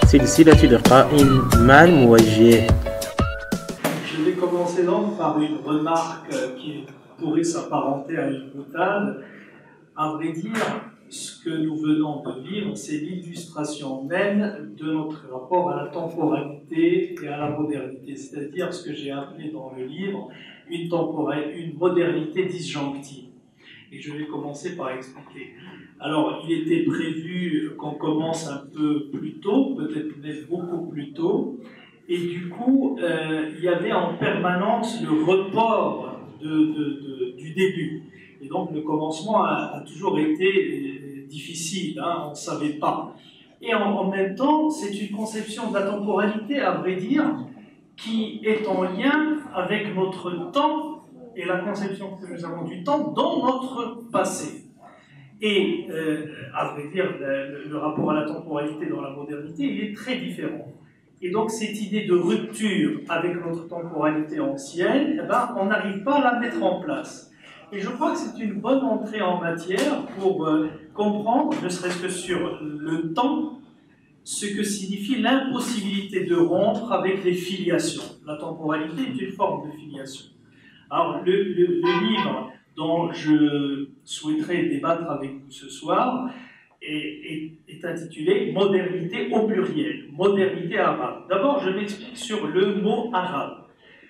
سلسلة لقاء مع الموجه. Je vais commencer donc par une remarque qui pourrait s'apparenter à une boutade. À vrai dire, ce que nous venons de vivre, c'est l'illustration même de notre rapport à la temporalité et à la modernité, c'est-à-dire ce que j'ai appelé dans le livre une modernité disjonctive. Et je vais commencer par expliquer. Alors, il était prévu qu'on commence un peu plus tôt, peut-être même beaucoup plus tôt, et du coup, il y avait en permanence le report du début. Et donc, le commencement a toujours été difficile, hein, on ne savait pas. Et en même temps, c'est une conception de la temporalité, à vrai dire, qui est en lien avec notre temps et la conception que nous avons du temps dans notre passé. Et, à vrai dire, le rapport à la temporalité dans la modernité, il est très différent. Et donc, cette idée de rupture avec notre temporalité ancienne, eh ben, on n'arrive pas à la mettre en place. Et je crois que c'est une bonne entrée en matière pour comprendre, ne serait-ce que sur le temps, ce que signifie l'impossibilité de rompre avec les filiations. La temporalité est une forme de filiation. Alors, le livre dont je souhaiterais débattre avec vous ce soir est intitulé « Modernité au pluriel », modernité arabe. D'abord, je m'explique sur le mot arabe.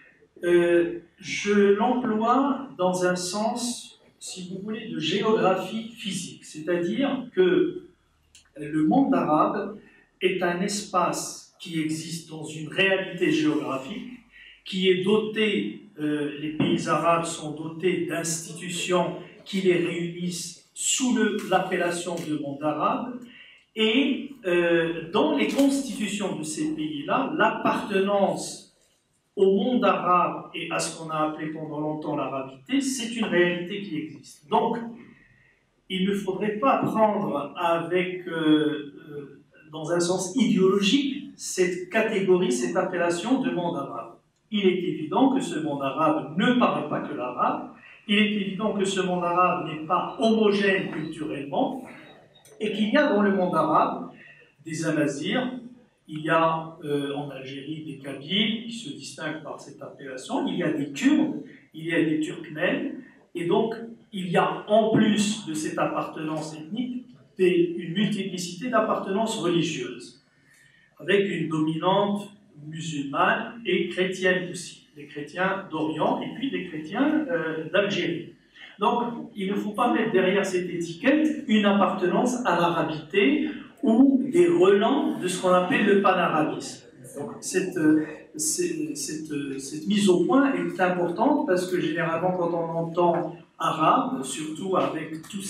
Je l'emploie dans un sens, si vous voulez, de géographie physique, c'est-à-dire que le monde arabe est un espace qui existe dans une réalité géographique, qui est doté, les pays arabes sont dotés d'institutions qui les réunissent sous l'appellation de monde arabe, et dans les constitutions de ces pays-là, l'appartenance au monde arabe et à ce qu'on a appelé pendant longtemps l'arabité, c'est une réalité qui existe. Donc, il ne faudrait pas prendre avec, dans un sens idéologique, cette catégorie, cette appellation de monde arabe. Il est évident que ce monde arabe ne parle pas que l'arabe, il est évident que ce monde arabe n'est pas homogène culturellement, et qu'il y a dans le monde arabe des Amazirs, il y a en Algérie des Kabyles qui se distinguent par cette appellation, il y a des Kurdes, il y a des Turkmènes, et donc il y a en plus de cette appartenance ethnique une multiplicité d'appartenances religieuses, avec une dominante musulmane et chrétienne aussi, les chrétiens d'Orient et puis les chrétiens d'Algérie. Donc, il ne faut pas mettre derrière cette étiquette une appartenance à l'arabité ou des relents de ce qu'on appelle le panarabisme. Donc, cette mise au point est importante parce que généralement, quand on entend arabe, surtout avec tous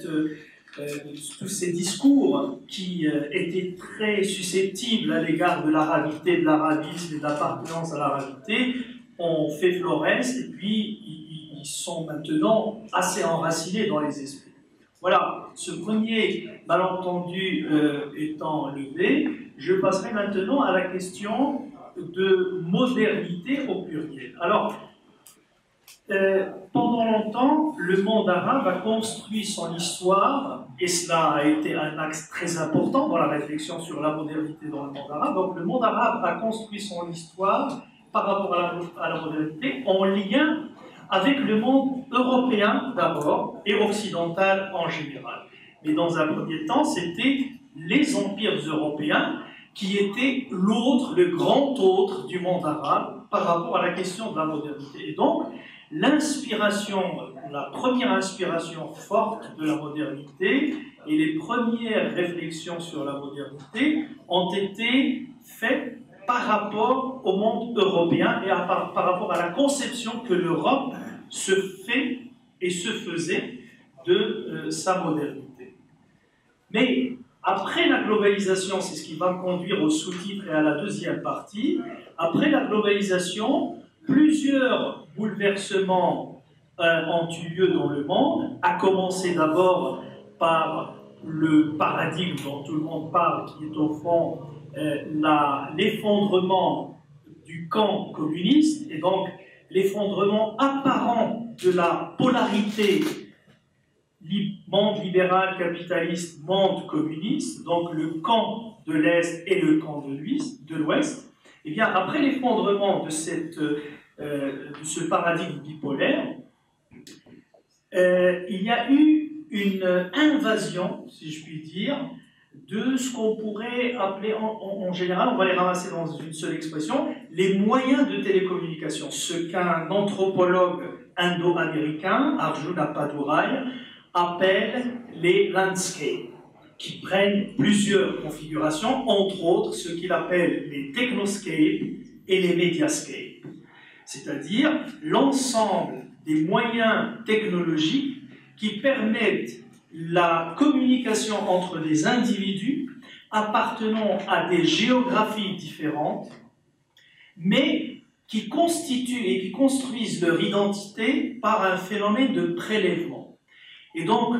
ces discours qui étaient très susceptibles à l'égard de l'arabité, de l'arabisme et de l'appartenance à l'arabité, on fait Florès et puis ils sont maintenant assez enracinés dans les esprits. Voilà, ce premier malentendu étant levé, je passerai maintenant à la question de modernité au pluriel. Alors, pendant longtemps, le monde arabe a construit son histoire, et cela a été un axe très important dans la réflexion sur la modernité dans le monde arabe. Donc, le monde arabe a construit son histoire par rapport à la modernité en lien avec le monde européen d'abord et occidental en général. Mais dans un premier temps, c'était les empires européens qui étaient l'autre, le grand autre du monde arabe par rapport à la question de la modernité. Et donc, l'inspiration, la première inspiration forte de la modernité et les premières réflexions sur la modernité ont été faites par rapport au monde européen et par rapport à la conception que l'Europe se fait et se faisait de sa modernité. Mais après la globalisation, c'est ce qui va conduire au sous-titre et à la deuxième partie, après la globalisation, plusieurs bouleversements ont eu lieu dans le monde, à commencer d'abord par le paradigme dont tout le monde parle, qui est au fond l'effondrement du camp communiste, et donc l'effondrement apparent de la polarité monde libéral capitaliste, monde communiste, donc le camp de l'Est et le camp de l'Ouest, eh bien, après l'effondrement de ce paradigme bipolaire, il y a eu une invasion, si je puis dire, de ce qu'on pourrait appeler, en général, on va les ramasser dans une seule expression, les moyens de télécommunication, ce qu'un anthropologue indo-américain, Arjuna Padurai, appelle les landscapes, qui prennent plusieurs configurations, entre autres ce qu'il appelle les technoscapes et les mediascapes, c'est-à-dire l'ensemble des moyens technologiques qui permettent la communication entre des individus appartenant à des géographies différentes, mais qui constituent et qui construisent leur identité par un phénomène de prélèvement. Et donc,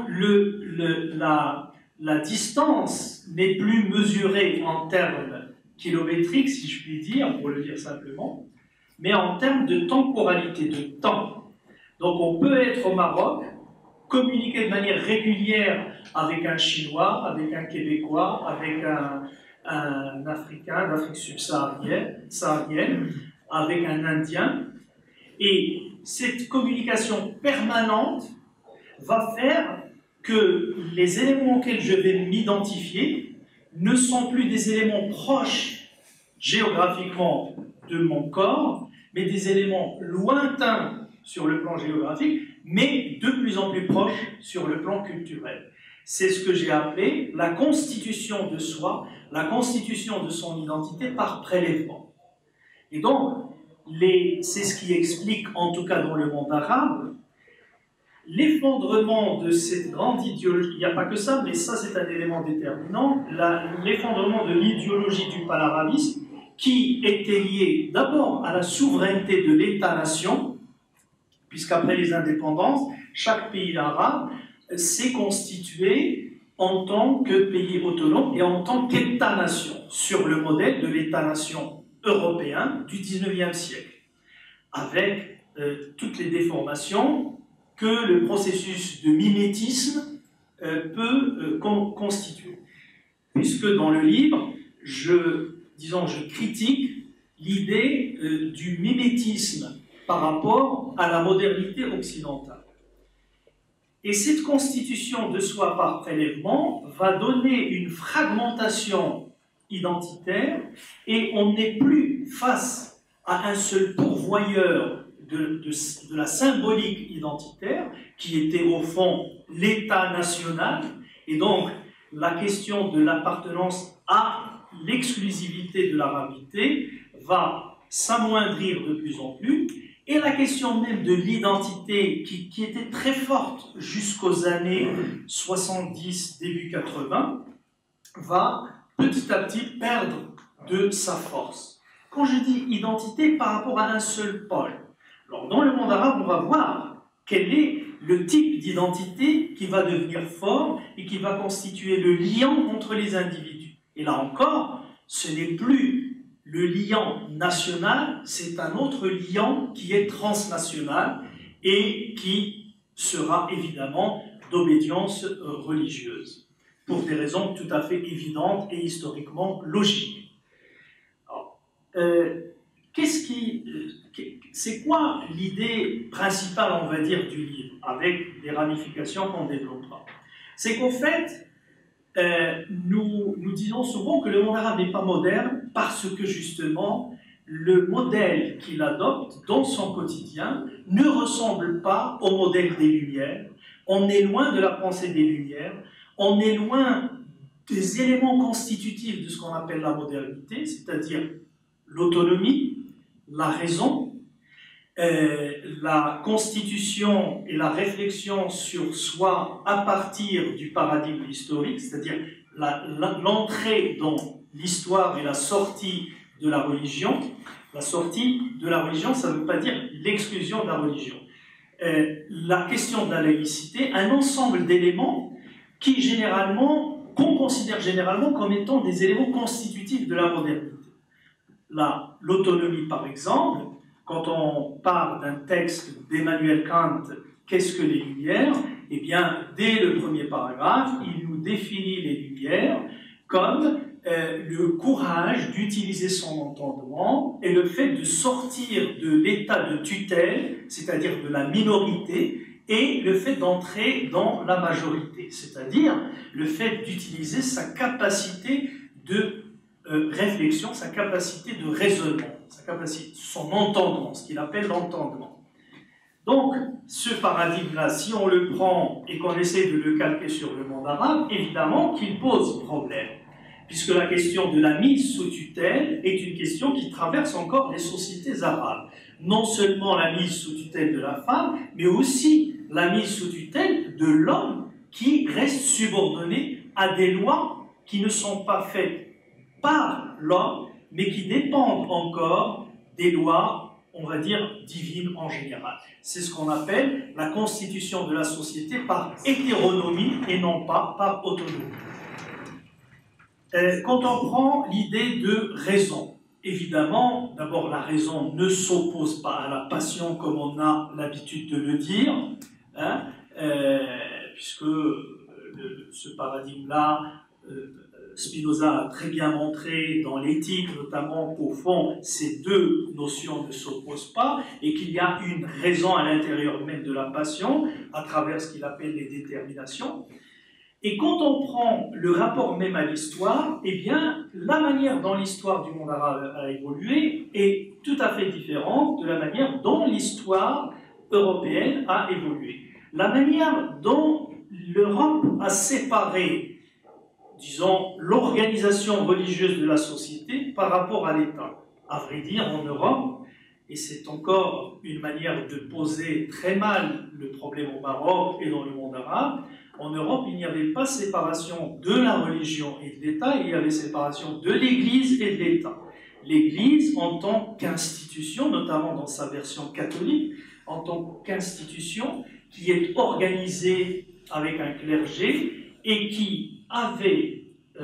la distance n'est plus mesurée en termes kilométriques, si je puis dire, pour le dire simplement, mais en termes de temporalité, de temps. Donc, on peut être au Maroc, communiquer de manière régulière avec un Chinois, avec un Québécois, avec un Africain d'Afrique subsaharienne, avec un Indien. Et cette communication permanente va faire que les éléments auxquels je vais m'identifier ne sont plus des éléments proches géographiquement de mon corps, mais des éléments lointains sur le plan géographique, mais de plus en plus proches sur le plan culturel. C'est ce que j'ai appelé la constitution de soi, la constitution de son identité par prélèvement. Et donc, c'est ce qui explique, en tout cas dans le monde arabe, l'effondrement de cette grande idéologie. Il n'y a pas que ça, mais ça c'est un élément déterminant, l'effondrement de l'idéologie du panarabisme, qui était lié d'abord à la souveraineté de l'État-nation, puisqu'après les indépendances, chaque pays arabe s'est constitué en tant que pays autonome et en tant qu'État-nation, sur le modèle de l'État-nation européen du XIXe siècle, avec toutes les déformations que le processus de mimétisme peut constituer. Puisque dans le livre, je critique l'idée du mimétisme par rapport à la modernité occidentale. Et cette constitution de soi par prélèvement va donner une fragmentation identitaire et on n'est plus face à un seul pourvoyeur de la symbolique identitaire qui était au fond l'État national, et donc la question de l'appartenance à l'exclusivité de l'arabité va s'amoindrir de plus en plus. Et la question même de l'identité, qui était très forte jusqu'aux années 70, début 80, va petit à petit perdre de sa force. Quand je dis identité par rapport à un seul pôle, alors dans le monde arabe, on va voir quel est le type d'identité qui va devenir fort et qui va constituer le lien entre les individus. Et là encore, ce n'est plus le lien national, c'est un autre lien qui est transnational et qui sera évidemment d'obédience religieuse, pour des raisons tout à fait évidentes et historiquement logiques. C'est quoi l'idée principale, on va dire, du livre, avec des ramifications qu'on développera? C'est qu'au fait, nous disons souvent que le monde arabe n'est pas moderne parce que justement le modèle qu'il adopte dans son quotidien ne ressemble pas au modèle des Lumières. On est loin de la pensée des Lumières, on est loin des éléments constitutifs de ce qu'on appelle la modernité, c'est-à-dire l'autonomie, la raison, la constitution et la réflexion sur soi à partir du paradigme historique, c'est-à-dire l'entrée dans l'histoire et la sortie de la religion. La sortie de la religion, ça ne veut pas dire l'exclusion de la religion. La question de la laïcité, un ensemble d'éléments qu'on considère généralement comme étant des éléments constitutifs de la modernité. L'autonomie, par exemple, quand on parle d'un texte d'Emmanuel Kant, qu'est-ce que les Lumières? Eh bien, dès le premier paragraphe, il nous définit les Lumières comme le courage d'utiliser son entendement et le fait de sortir de l'état de tutelle, c'est-à-dire de la minorité, et le fait d'entrer dans la majorité, c'est-à-dire le fait d'utiliser sa capacité de réflexion, sa capacité de raisonnement, sa capacité, son entendement, ce qu'il appelle l'entendement. Donc, ce paradigme-là, si on le prend et qu'on essaie de le calquer sur le monde arabe, évidemment qu'il pose problème, puisque la question de la mise sous tutelle est une question qui traverse encore les sociétés arabes. Non seulement la mise sous tutelle de la femme, mais aussi la mise sous tutelle de l'homme qui reste subordonné à des lois qui ne sont pas faites par l'homme, mais qui dépendent encore des lois, on va dire, divines en général. C'est ce qu'on appelle la constitution de la société par hétéronomie et non pas par autonomie. Quand on prend l'idée de raison, évidemment, d'abord la raison ne s'oppose pas à la passion comme on a l'habitude de le dire, hein, puisque ce paradigme-là, Spinoza a très bien montré dans l'éthique, notamment qu'au fond, ces deux notions ne s'opposent pas et qu'il y a une raison à l'intérieur même de la passion, à travers ce qu'il appelle les déterminations. Et quand on prend le rapport même à l'histoire, eh bien, la manière dont l'histoire du monde arabe a évolué est tout à fait différente de la manière dont l'histoire européenne a évolué. La manière dont l'Europe a séparé, disons, l'organisation religieuse de la société par rapport à l'État. À vrai dire, en Europe, et c'est encore une manière de poser très mal le problème au Maroc et dans le monde arabe, en Europe, il n'y avait pas séparation de la religion et de l'État, il y avait séparation de l'Église et de l'État. L'Église, en tant qu'institution, notamment dans sa version catholique, en tant qu'institution qui est organisée avec un clergé et qui avait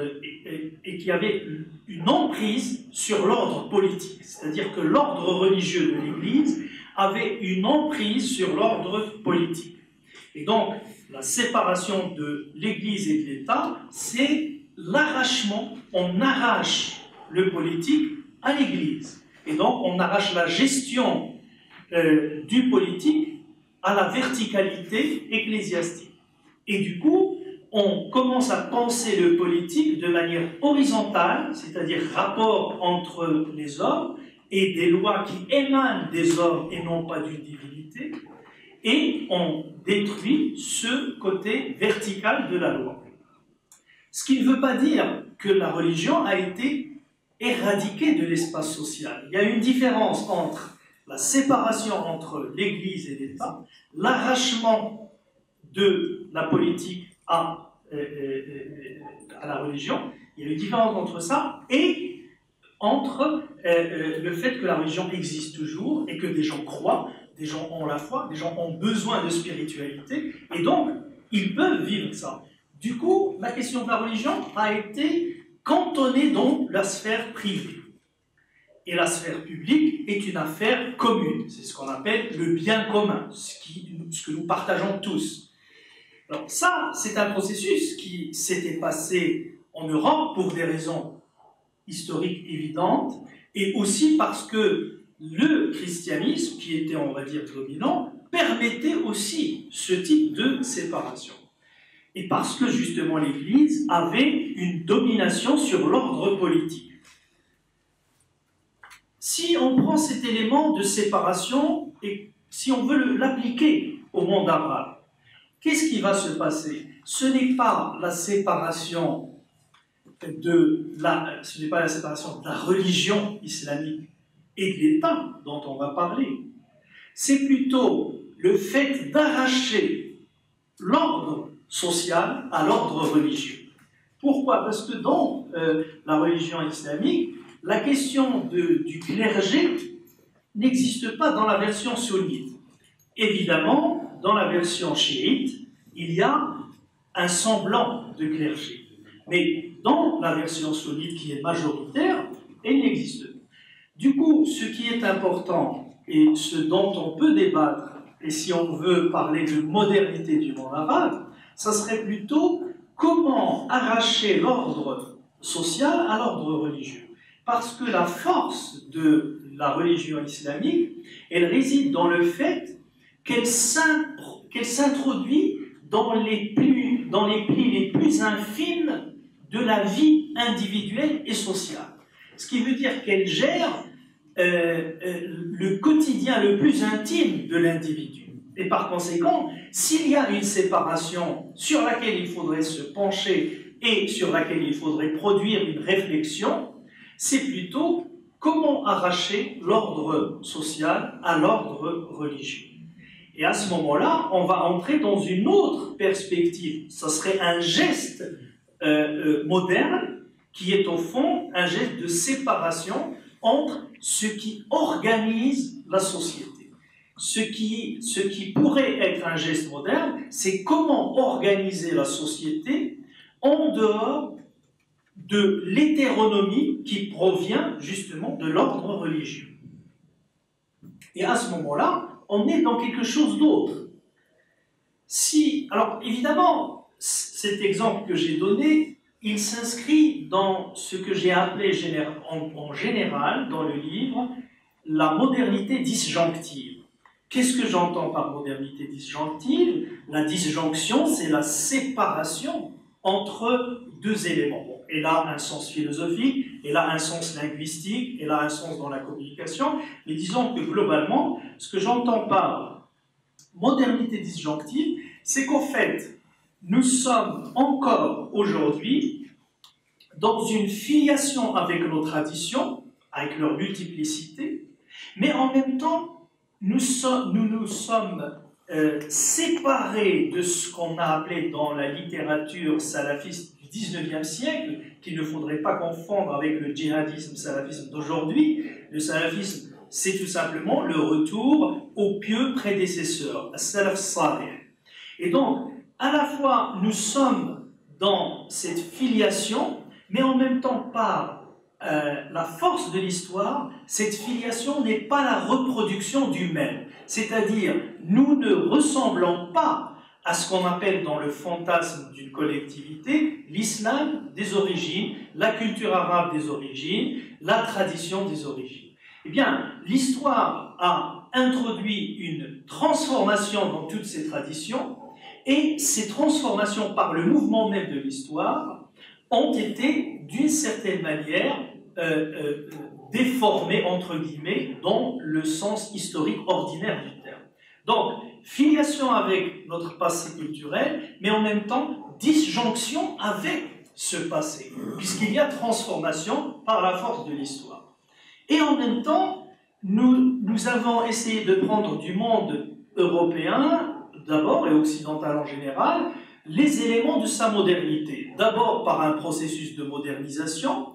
une emprise sur l'ordre politique. C'est-à-dire que l'ordre religieux de l'Église avait une emprise sur l'ordre politique. Et donc, la séparation de l'Église et de l'État, c'est l'arrachement. On arrache le politique à l'Église. Et donc, on arrache la gestion du politique à la verticalité ecclésiastique. Et du coup, on commence à penser le politique de manière horizontale, c'est-à-dire rapport entre les hommes et des lois qui émanent des hommes et non pas d'une divinité, et on détruit ce côté vertical de la loi. Ce qui ne veut pas dire que la religion a été éradiquée de l'espace social. Il y a une différence entre la séparation entre l'Église et l'État, l'arrachement de la politique à la religion. Il y a une différence entre ça et entre le fait que la religion existe toujours et que des gens croient, des gens ont la foi, des gens ont besoin de spiritualité, et donc ils peuvent vivre ça. Du coup, la question de la religion a été cantonnée dans la sphère privée. Et la sphère publique est une affaire commune. C'est ce qu'on appelle le bien commun, ce que nous partageons tous. Alors ça, c'est un processus qui s'était passé en Europe pour des raisons historiques évidentes, et aussi parce que le christianisme, qui était, on va dire, dominant, permettait aussi ce type de séparation. Et parce que, justement, l'Église avait une domination sur l'ordre politique. Si on prend cet élément de séparation et si on veut l'appliquer au monde arabe, qu'est-ce qui va se passer? Ce n'est pas la séparation de la religion islamique et de l'État dont on va parler. C'est plutôt le fait d'arracher l'ordre social à l'ordre religieux. Pourquoi? Parce que dans la religion islamique, la question du clergé n'existe pas dans la version sunnite. Évidemment, dans la version chiite, il y a un semblant de clergé. Mais dans la version sunnite qui est majoritaire, elle n'existe pas. Du coup, ce qui est important et ce dont on peut débattre et si on veut parler de modernité du monde arabe, ça serait plutôt comment arracher l'ordre social à l'ordre religieux. Parce que la force de la religion islamique, elle réside dans le fait qu'elle s'introduit dans les plis les plus infimes de la vie individuelle et sociale. Ce qui veut dire qu'elle gère le quotidien le plus intime de l'individu. Et par conséquent, s'il y a une séparation sur laquelle il faudrait se pencher et sur laquelle il faudrait produire une réflexion, c'est plutôt comment arracher l'ordre social à l'ordre religieux. Et à ce moment-là, on va entrer dans une autre perspective. Ce serait un geste moderne qui est au fond un geste de séparation entre ce qui organise la société. Ce qui pourrait être un geste moderne, c'est comment organiser la société en dehors de l'hétéronomie qui provient justement de l'ordre religieux. Et à ce moment-là, on est dans quelque chose d'autre. Alors évidemment, cet exemple que j'ai donné, il s'inscrit dans ce que j'ai appelé en général dans le livre la modernité disjonctive. Qu'est-ce que j'entends par modernité disjonctive? La disjonction, c'est la séparation entre deux éléments. Bon, elle a un sens philosophique, elle a un sens linguistique, elle a un sens dans la communication, mais disons que globalement, ce que j'entends par modernité disjonctive, c'est qu'au fait, nous sommes encore aujourd'hui dans une filiation avec nos traditions, avec leur multiplicité, mais en même temps, nous nous sommes séparés de ce qu'on a appelé dans la littérature salafiste du 19e siècle, qu'il ne faudrait pas confondre avec le djihadisme salafisme d'aujourd'hui. Le salafisme, c'est tout simplement le retour aux pieux prédécesseurs, as-salaf salih. Et donc, à la fois, nous sommes dans cette filiation, mais en même temps, par la force de l'histoire, cette filiation n'est pas la reproduction du même. C'est-à-dire, nous ne ressemblons pas à ce qu'on appelle dans le fantasme d'une collectivité l'islam des origines, la culture arabe des origines, la tradition des origines. Eh bien, l'histoire a introduit une transformation dans toutes ces traditions, et ces transformations par le mouvement même de l'histoire ont été, d'une certaine manière, déformées, entre guillemets, dans le sens historique ordinaire du terme. Donc, filiation avec notre passé culturel, mais en même temps, disjonction avec ce passé, puisqu'il y a transformation par la force de l'histoire. Et en même temps, nous avons essayé de prendre du monde européen, d'abord, et occidental en général, les éléments de sa modernité. D'abord par un processus de modernisation.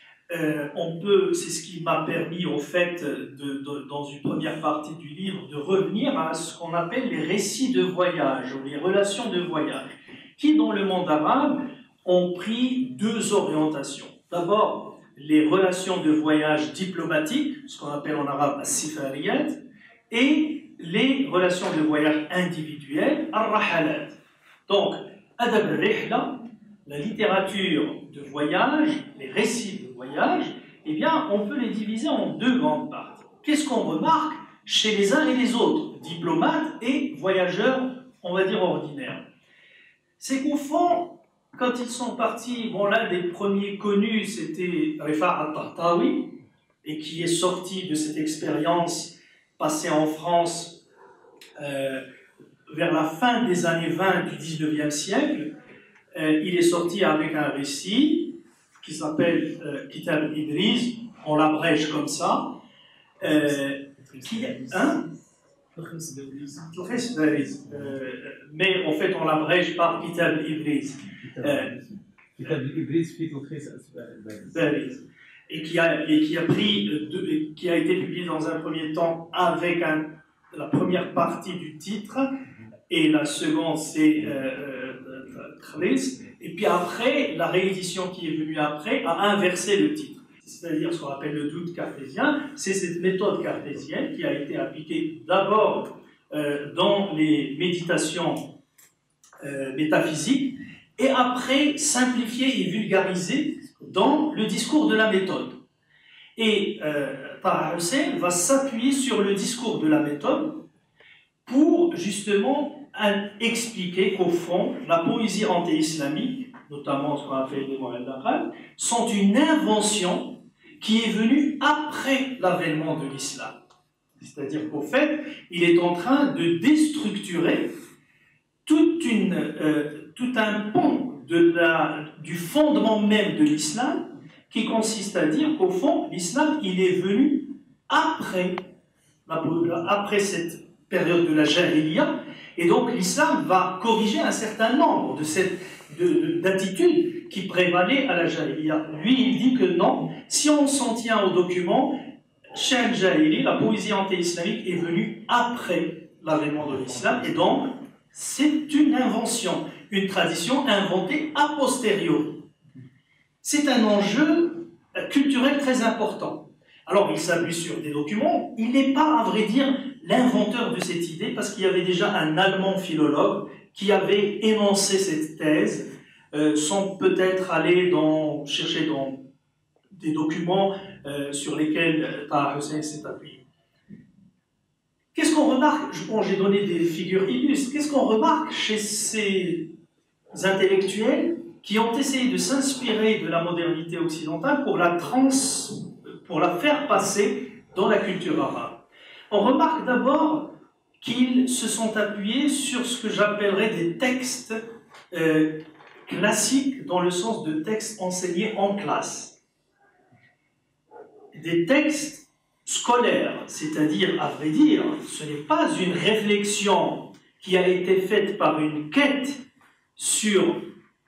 C'est ce qui m'a permis, au fait, dans une première partie du livre, de revenir à ce qu'on appelle les récits de voyage, ou les relations de voyage, qui, dans le monde arabe, ont pris deux orientations. D'abord, les relations de voyage diplomatiques, ce qu'on appelle en arabe as-sifariyat, et les relations de voyage individuelles, ar-rahalat. Donc, adab al-rihla, la littérature de voyage, les récits de voyage, eh bien, on peut les diviser en deux grandes parties. Qu'est-ce qu'on remarque chez les uns et les autres, diplomates et voyageurs, on va dire ordinaires? C'est qu'au fond, quand ils sont partis, bon, l'un des premiers connus, c'était Rifa' al-Tahtawi, et qui est sorti de cette expérience passée en France vers la fin des années 20 du 19e siècle. Il est sorti avec un récit qui s'appelle Kitab al-Idriz, on l'abrège comme ça, mais en fait on l'abrège par Kitab al-Idriz. Et qui a été publié dans un premier temps avec la première partie du titre, et la seconde c'est et puis après, la réédition qui est venue après a inversé le titre. C'est-à-dire ce qu'on appelle le doute cartésien, c'est cette méthode cartésienne qui a été appliquée d'abord dans les méditations métaphysiques, et après simplifié et vulgarisé dans le discours de la méthode. Et Taha Hussein va s'appuyer sur le discours de la méthode pour justement expliquer qu'au fond, la poésie anti-islamique, notamment ce qu'on appelle les Moël d'Aqal, sont une invention qui est venue après l'avènement de l'islam. C'est-à-dire qu'au fait, il est en train de déstructurer tout un pan du fondement même de l'islam, qui consiste à dire qu'au fond, l'islam, il est venu après cette période de la Jahiliya, et donc l'islam va corriger un certain nombre d'attitudes qui prévalaient à la Jahiliya. Lui, il dit que non, si on s'en tient au document, Shah al-Jahili, la poésie anti-islamique, est venue après l'avènement de l'islam, et donc c'est une invention, une tradition inventée a posteriori. C'est un enjeu culturel très important. Alors, il s'appuie sur des documents. Il n'est pas, à vrai dire, l'inventeur de cette idée, parce qu'il y avait déjà un Allemand philologue qui avait énoncé cette thèse, sans peut-être aller chercher dans des documents sur lesquels Taha Hussein s'est appuyé. Qu'est-ce qu'on remarque? J'ai donné des figures illustres. Qu'est-ce qu'on remarque chez ces intellectuels qui ont essayé de s'inspirer de la modernité occidentale pour la faire passer dans la culture arabe? On remarque d'abord qu'ils se sont appuyés sur ce que j'appellerais des textes classiques, dans le sens de textes enseignés en classe. Des textes scolaires, c'est-à-dire, à vrai dire, ce n'est pas une réflexion qui a été faite par une quête sur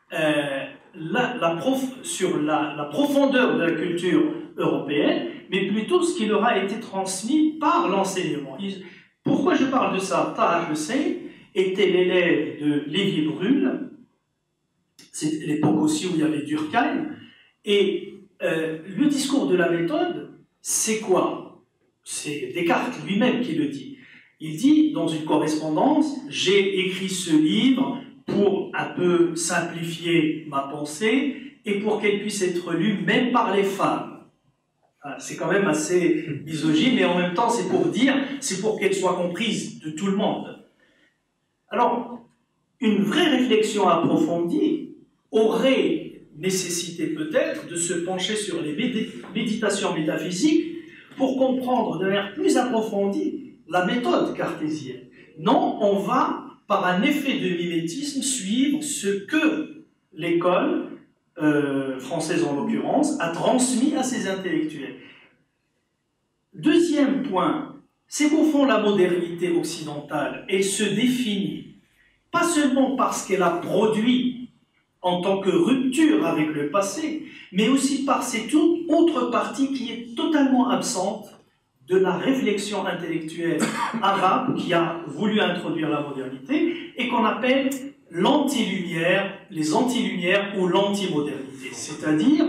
la profondeur de la culture européenne, mais plutôt ce qui leur a été transmis par l'enseignement. Pourquoi je parle de ça? Taha Hussein était l'élève de Lévi-Brune, c'est l'époque aussi où il y avait Durkheim, et le discours de la méthode, c'est quoi? C'est Descartes lui-même qui le dit. Il dit, dans une correspondance, j'ai écrit ce livre pour un peu simplifier ma pensée et pour qu'elle puisse être lue même par les femmes. C'est quand même assez misogyne, mais en même temps, c'est pour qu'elle soit comprise de tout le monde. Alors, une vraie réflexion approfondie aurait nécessité peut-être de se pencher sur les méditations métaphysiques pour comprendre de manière plus approfondie la méthode cartésienne. Non, on va, par un effet de mimétisme, suivre ce que l'école française en l'occurrence a transmis à ses intellectuels. Deuxième point, c'est qu'au fond la modernité occidentale, elle se définit pas seulement parce qu'elle a produit en tant que rupture avec le passé, mais aussi par cette autre partie qui est totalement absente de la réflexion intellectuelle arabe qui a voulu introduire la modernité et qu'on appelle l'anti-lumière, les anti-lumières ou l'anti-modernité. C'est-à-dire,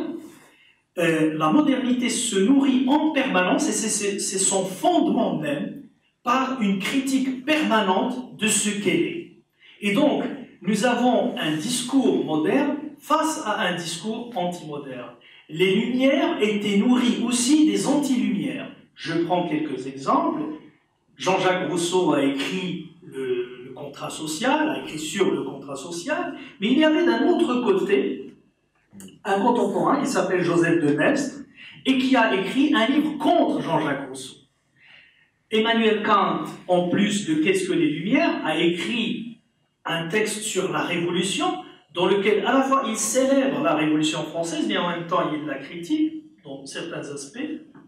la modernité se nourrit en permanence, et c'est son fondement même, par une critique permanente de ce qu'elle est. Et donc, nous avons un discours moderne face à un discours anti-moderne. Les Lumières étaient nourries aussi des anti-lumières. Je prends quelques exemples. Jean-Jacques Rousseau a écrit le contrat social, a écrit sur le contrat social, mais il y avait d'un autre côté un contemporain qui s'appelle Joseph de Maistre et qui a écrit un livre contre Jean-Jacques Rousseau. Emmanuel Kant, en plus de Qu'est-ce que les Lumières, a écrit un texte sur la Révolution, dans lequel à la fois il célèbre la Révolution française, mais en même temps il la critique dans certains aspects.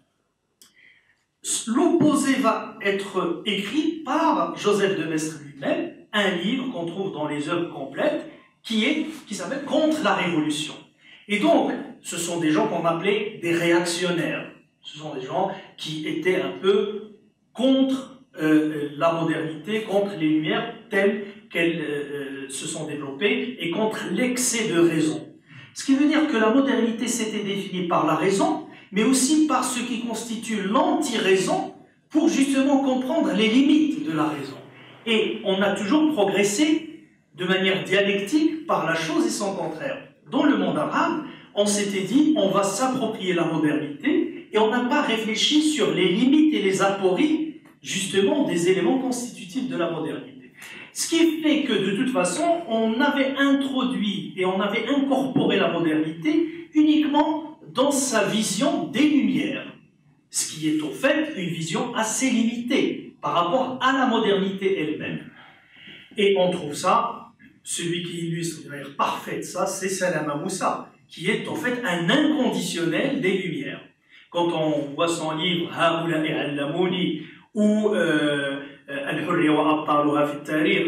L'opposé va être écrit par Joseph de Maistre lui-même, un livre qu'on trouve dans les œuvres complètes, qui s'appelle Contre la Révolution. Et donc, ce sont des gens qu'on appelait des réactionnaires. Ce sont des gens qui étaient un peu contre la modernité, contre les Lumières telles qu'elles se sont développées, et contre l'excès de raison. Ce qui veut dire que la modernité s'était définie par la raison, mais aussi par ce qui constitue l'anti-raison, pour justement comprendre les limites de la raison. Et on a toujours progressé de manière dialectique par la chose et son contraire. Dans le monde arabe, on s'était dit on va s'approprier la modernité et on n'a pas réfléchi sur les limites et les apories justement des éléments constitutifs de la modernité. Ce qui fait que de toute façon on avait introduit et on avait incorporé la modernité uniquement dans sa vision des Lumières, ce qui est au fait une vision assez limitée par rapport à la modernité elle-même. Et on trouve ça, celui qui illustre de manière parfaite ça, c'est Salama Moussa, qui est en fait un inconditionnel des Lumières. Quand on voit son livre Haoula'i al-Lamouni ou Al-Hurriya wa Abtaluha fi Tarir,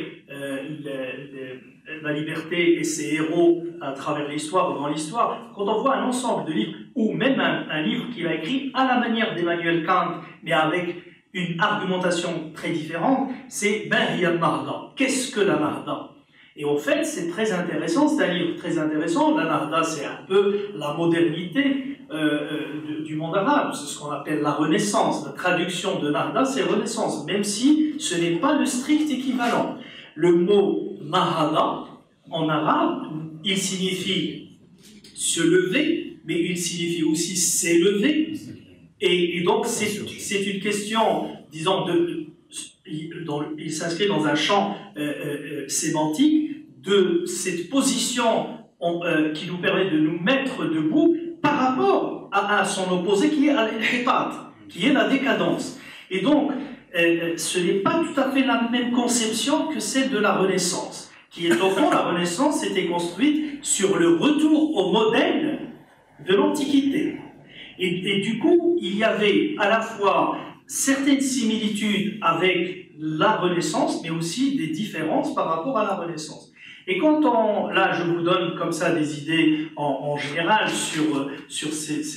la liberté et ses héros à travers l'histoire ou dans l'histoire, quand on voit un ensemble de livres, ou même un livre qu'il a écrit à la manière d'Emmanuel Kant, mais avec une argumentation très différente, c'est Mahiya al-Nahda. Qu'est-ce que la Nahda? Et en fait, c'est très intéressant, c'est un livre très intéressant. La Nahda, c'est un peu la modernité du monde arabe, c'est ce qu'on appelle la Renaissance. La traduction de Nahda, c'est Renaissance, même si ce n'est pas le strict équivalent. Le mot Nahada, en arabe, il signifie se lever, mais il signifie aussi s'élever. Et donc, c'est une question, disons, il s'inscrit dans un champ sémantique de cette position qui nous permet de nous mettre debout par rapport à son opposé qui est al-hitat, qui est la décadence. Et donc, ce n'est pas tout à fait la même conception que celle de la Renaissance, qui est au fond, la Renaissance s'était construite sur le retour au modèle de l'Antiquité. Et du coup, il y avait à la fois certaines similitudes avec la Renaissance, mais aussi des différences par rapport à la Renaissance. Et quand là, je vous donne comme ça des idées en général sur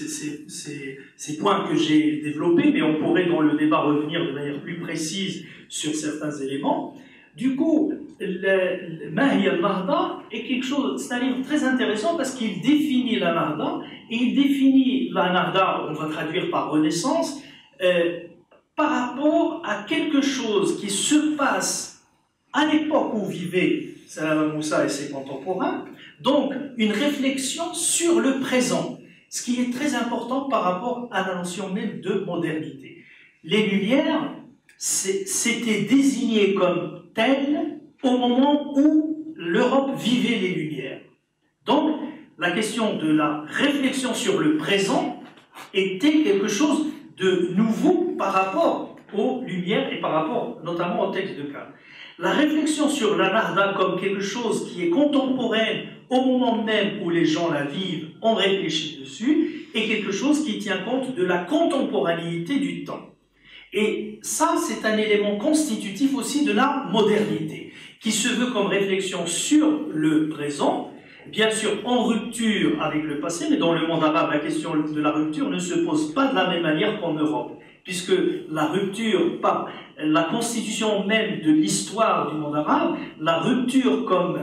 ces points que j'ai développés, mais on pourrait dans le débat revenir de manière plus précise sur certains éléments. Du coup, Mahiya al-Nahda est quelque chose, c'est un livre très intéressant parce qu'il définit la Nahda, et il définit la Nahda, on va traduire par Renaissance, par rapport à quelque chose qui se passe à l'époque où vivait Salama Moussa et ses contemporains, donc une réflexion sur le présent, ce qui est très important par rapport à la notion même de modernité. Les Lumières s'étaient désignées comme telles au moment où l'Europe vivait les Lumières. Donc, la question de la réflexion sur le présent était quelque chose de nouveau par rapport aux Lumières et par rapport notamment au texte de Kant. La réflexion sur la Nahda comme quelque chose qui est contemporaine au moment même où les gens la vivent, on réfléchit dessus, est quelque chose qui tient compte de la contemporanéité du temps. Et ça, c'est un élément constitutif aussi de la modernité, qui se veut comme réflexion sur le présent, bien sûr en rupture avec le passé, mais dans le monde arabe, la question de la rupture ne se pose pas de la même manière qu'en Europe, puisque la rupture, par la constitution même de l'histoire du monde arabe, la rupture comme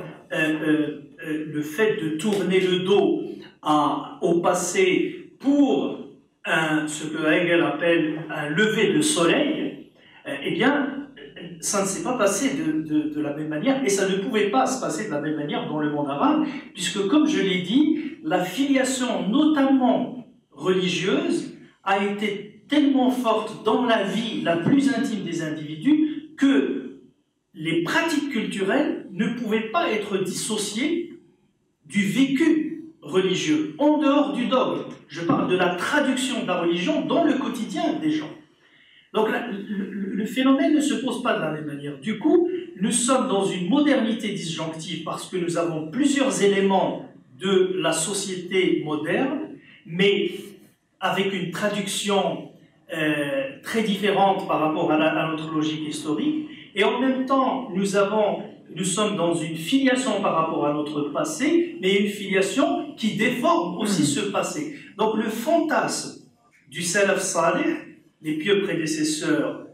le fait de tourner le dos au passé pour ce que Hegel appelle un lever de soleil, eh bien, ça ne s'est pas passé de la même manière, et ça ne pouvait pas se passer de la même manière dans le monde arabe, puisque, comme je l'ai dit, la filiation, notamment religieuse, a été tellement forte dans la vie la plus intime des individus que les pratiques culturelles ne pouvaient pas être dissociées du vécu religieux, en dehors du dogme. Je parle de la traduction de la religion dans le quotidien des gens. Donc le phénomène ne se pose pas de la même manière. Du coup, nous sommes dans une modernité disjonctive parce que nous avons plusieurs éléments de la société moderne, mais avec une traduction très différente par rapport à notre logique historique. Et en même temps, nous sommes dans une filiation par rapport à notre passé, mais une filiation qui déforme aussi ce passé. Donc le fantasme du Salaf Salih, les pieux prédécesseurs,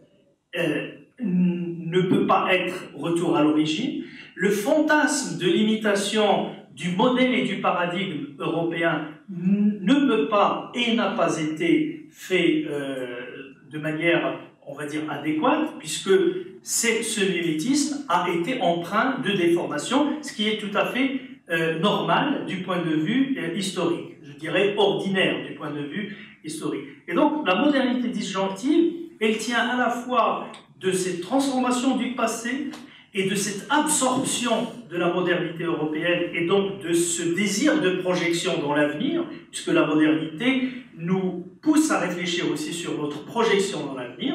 ne peut pas être retour à l'origine. Le fantasme de l'imitation du modèle et du paradigme européen ne peut pas et n'a pas été fait de manière, on va dire, adéquate, puisque ce mimétisme a été empreint de déformation, ce qui est tout à fait normal du point de vue historique, je dirais ordinaire du point de vue historique. Et donc, la modernité disjonctive, elle tient à la fois de cette transformation du passé et de cette absorption de la modernité européenne et donc de ce désir de projection dans l'avenir, puisque la modernité nous pousse à réfléchir aussi sur notre projection dans l'avenir.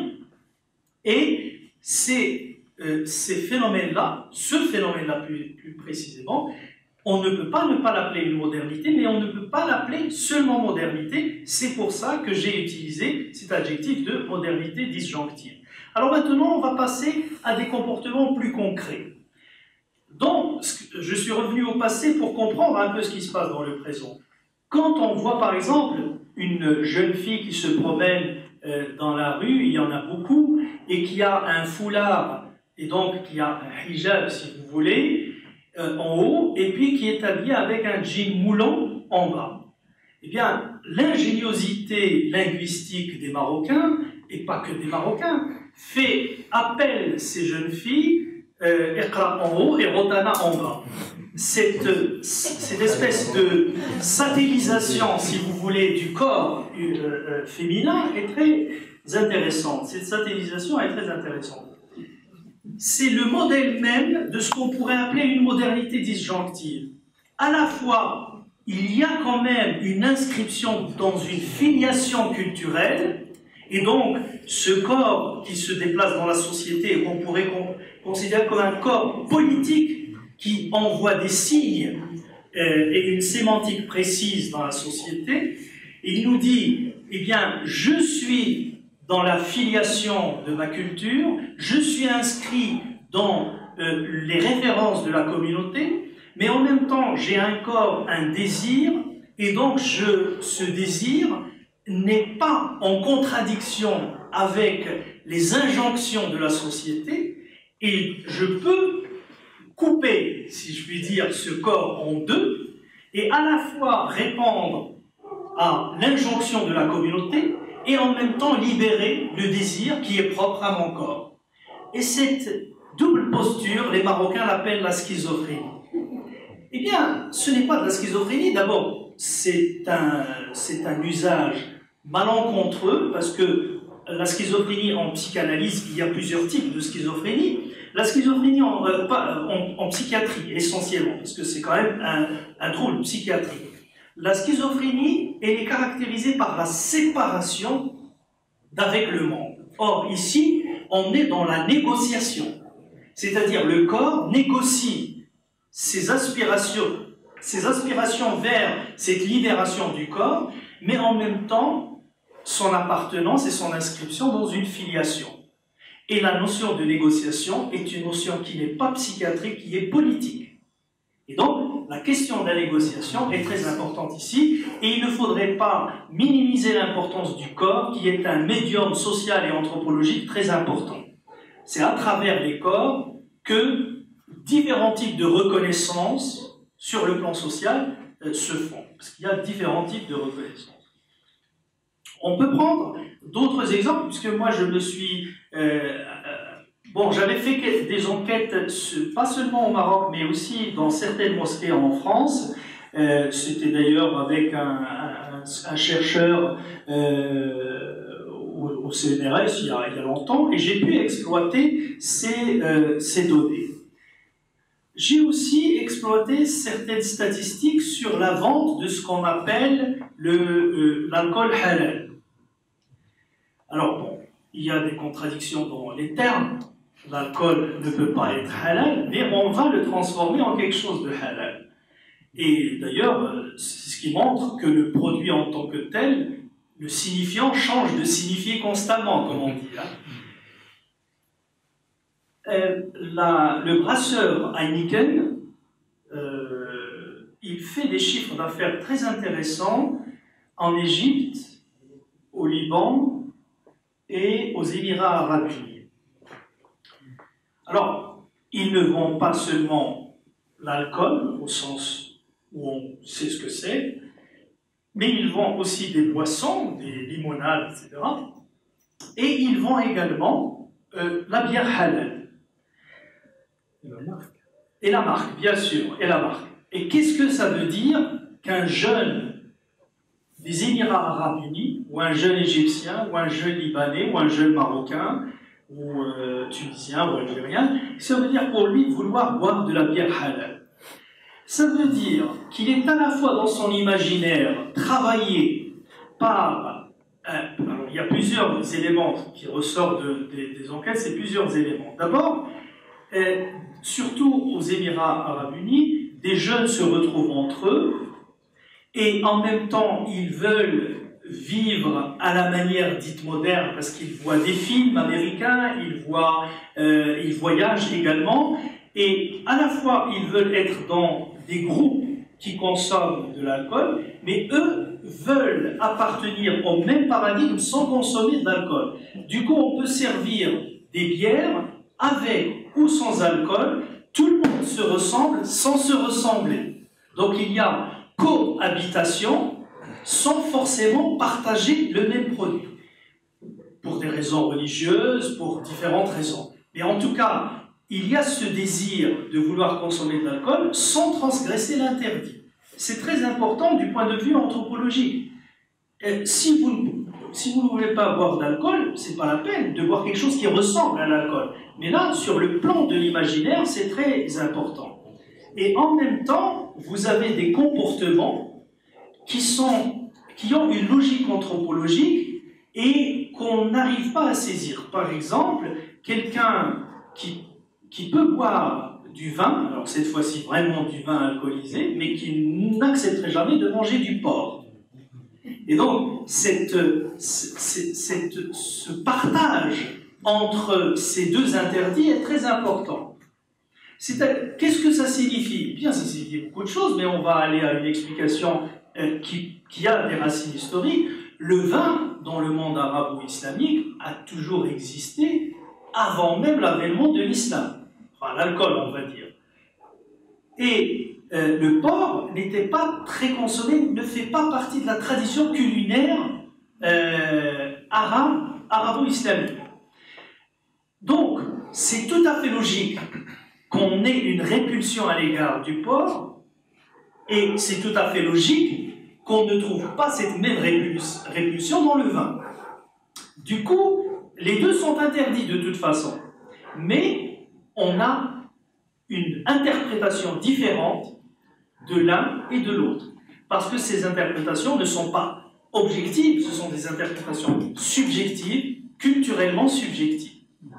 Et ces phénomènes-là, ce phénomène-là plus précisément, on ne peut pas ne pas l'appeler une modernité, mais on ne peut pas l'appeler seulement modernité. C'est pour ça que j'ai utilisé cet adjectif de modernité disjonctive. Alors maintenant, on va passer à des comportements plus concrets. Donc, je suis revenu au passé pour comprendre un peu ce qui se passe dans le présent. Quand on voit par exemple une jeune fille qui se promène dans la rue, il y en a beaucoup, et qui a un foulard, et donc qui a un hijab si vous voulez, en haut, et puis qui est habillé avec un jean moulant en bas. Eh bien, l'ingéniosité linguistique des Marocains, et pas que des Marocains, fait appel ces jeunes filles, Iqra en haut et Rotana en bas. Cette espèce de satellisation, si vous voulez, du corps féminin est très intéressante. Cette satellisation est très intéressante. C'est le modèle même de ce qu'on pourrait appeler une modernité disjonctive. À la fois, il y a quand même une inscription dans une filiation culturelle, et donc ce corps qui se déplace dans la société et qu'on pourrait considérer comme un corps politique qui envoie des signes et une sémantique précise dans la société, et il nous dit, eh bien, je suis dans la filiation de ma culture, je suis inscrit dans les références de la communauté, mais en même temps, j'ai un corps, un désir, et donc ce désir n'est pas en contradiction avec les injonctions de la société, et je peux couper, si je puis dire, ce corps en deux, et à la fois répondre à l'injonction de la communauté, et en même temps libérer le désir qui est propre à mon corps. Et cette double posture, les Marocains l'appellent la schizophrénie. Eh bien, ce n'est pas de la schizophrénie. D'abord, c'est un usage malencontreux, parce que la schizophrénie en psychanalyse, il y a plusieurs types de schizophrénie. La schizophrénie en psychiatrie, essentiellement, parce que c'est quand même un trouble psychiatrique. La schizophrénie, elle est caractérisée par la séparation d'avec le monde. Or, ici, on est dans la négociation. C'est-à-dire, le corps négocie ses aspirations vers cette libération du corps, mais en même temps, son appartenance et son inscription dans une filiation. Et la notion de négociation est une notion qui n'est pas psychiatrique, qui est politique. Et donc, la question de la négociation est très importante ici, et il ne faudrait pas minimiser l'importance du corps, qui est un médium social et anthropologique très important. C'est à travers les corps que différents types de reconnaissance sur le plan social se font, parce qu'il y a différents types de reconnaissance. On peut prendre d'autres exemples, puisque moi je me suis... j'avais fait des enquêtes, pas seulement au Maroc, mais aussi dans certaines mosquées en France. C'était d'ailleurs avec un chercheur au CNRS il y a longtemps, et j'ai pu exploiter ces données. J'ai aussi exploité certaines statistiques sur la vente de ce qu'on appelle l'alcool halal. Alors bon, il y a des contradictions dans les termes. L'alcool ne peut pas être halal, mais on va le transformer en quelque chose de halal. Et d'ailleurs, c'est ce qui montre que le produit en tant que tel, le signifiant change de signifier constamment, comme on dit. Le brasseur Heineken, il fait des chiffres d'affaires très intéressants en Égypte, au Liban et aux Émirats arabes unis. Alors, ils ne vendent pas seulement l'alcool, au sens où on sait ce que c'est, mais ils vendent aussi des boissons, des limonades, etc. et ils vendent également la bière halal. Et la marque. Et la marque, bien sûr, et la marque. Et qu'est-ce que ça veut dire qu'un jeune des Émirats Arabes Unis, ou un jeune Égyptien, ou un jeune Libanais, ou un jeune Marocain, ou Tunisien, ou Algérien, ça veut dire pour lui vouloir boire de la bière halal. Ça veut dire qu'il est à la fois dans son imaginaire travaillé par... alors, il y a plusieurs éléments qui ressortent des enquêtes, c'est plusieurs éléments. D'abord, surtout aux Émirats Arabes Unis, des jeunes se retrouvent entre eux et en même temps, ils veulent vivre à la manière dite moderne parce qu'ils voient des films américains, ils voyagent également et à la fois, ils veulent être dans des groupes qui consomment de l'alcool, mais eux veulent appartenir au même paradigme sans consommer de l'alcool. Du coup, on peut servir des bières avec ou sans alcool, tout le monde se ressemble sans se ressembler. Donc il y a cohabitation sans forcément partager le même produit. Pour des raisons religieuses, pour différentes raisons. Mais en tout cas, il y a ce désir de vouloir consommer de l'alcool sans transgresser l'interdit. C'est très important du point de vue anthropologique. Si vous ne voulez pas boire d'alcool, c'est pas la peine de boire quelque chose qui ressemble à l'alcool. Mais là, sur le plan de l'imaginaire, c'est très important. Et en même temps, vous avez des comportements qui ont une logique anthropologique et qu'on n'arrive pas à saisir. Par exemple, quelqu'un qui peut boire du vin, alors cette fois-ci vraiment du vin alcoolisé, mais qui n'accepterait jamais de manger du porc. Et donc, ce partage entre ces deux interdits est très important. Qu'est-ce que ça signifie? Bien, ça signifie beaucoup de choses, mais on va aller à une explication qui a des racines historiques. Le vin, dans le monde arabo-islamique, a toujours existé avant même l'avènement de l'islam. Enfin, l'alcool, on va dire. Et le porc n'était pas très consommé, ne fait pas partie de la tradition culinaire arabo-islamique. Donc, c'est tout à fait logique qu'on ait une répulsion à l'égard du porc, et c'est tout à fait logique qu'on ne trouve pas cette même répulsion dans le vin. Du coup, les deux sont interdits de toute façon, mais on a une interprétation différente de l'un et de l'autre, parce que ces interprétations ne sont pas objectives, ce sont des interprétations subjectives, culturellement subjectives.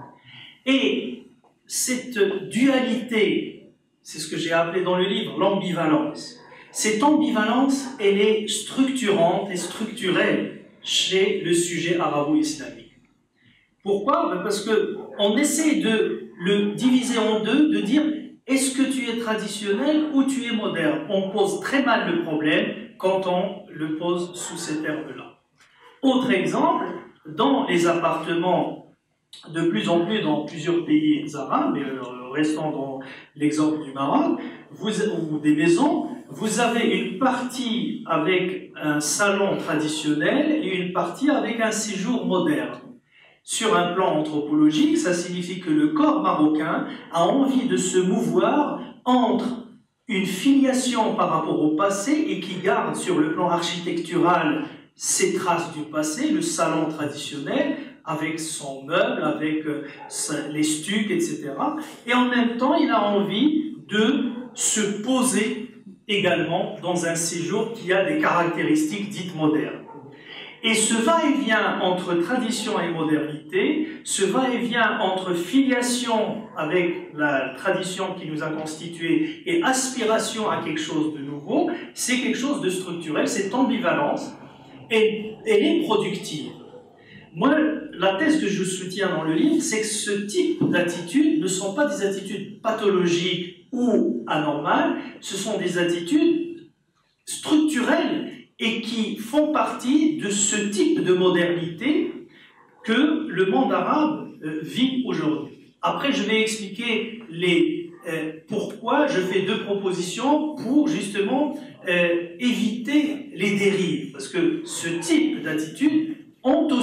Et cette dualité, c'est ce que j'ai appelé dans le livre l'ambivalence. Cette ambivalence, elle est structurante et structurelle chez le sujet arabo-islamique. Pourquoi? Parce qu'on essaie de le diviser en deux, de dire est-ce que tu es traditionnel ou tu es moderne? On pose très mal le problème quand on le pose sous ces termes-là. Autre exemple, dans les appartements, de plus en plus dans plusieurs pays arabes, mais restons dans l'exemple du Maroc, ou des maisons, vous avez une partie avec un salon traditionnel et une partie avec un séjour moderne. Sur un plan anthropologique, ça signifie que le corps marocain a envie de se mouvoir entre une filiation par rapport au passé et qui garde sur le plan architectural ses traces du passé, le salon traditionnel, avec son meuble, avec les stucs, etc. Et en même temps, il a envie de se poser également dans un séjour qui a des caractéristiques dites modernes. Et ce va-et-vient entre tradition et modernité, ce va-et-vient entre filiation avec la tradition qui nous a constitués et aspiration à quelque chose de nouveau, c'est quelque chose de structurel, cette ambivalence, et elle est productive. Moi, la thèse que je soutiens dans le livre, c'est que ce type d'attitudes ne sont pas des attitudes pathologiques ou anormales, ce sont des attitudes structurelles et qui font partie de ce type de modernité que le monde arabe vit aujourd'hui. Après, je vais expliquer pourquoi je fais deux propositions pour justement éviter les dérives, parce que ce type d'attitudes ont aussi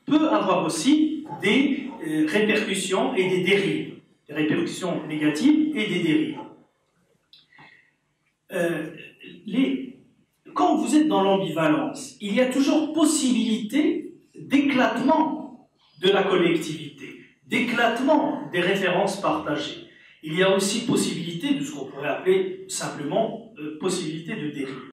peut avoir aussi des répercussions et des dérives, des répercussions négatives et des dérives. Quand vous êtes dans l'ambivalence, il y a toujours possibilité d'éclatement de la collectivité, d'éclatement des références partagées. Il y a aussi possibilité de ce qu'on pourrait appeler simplement possibilité de dérive.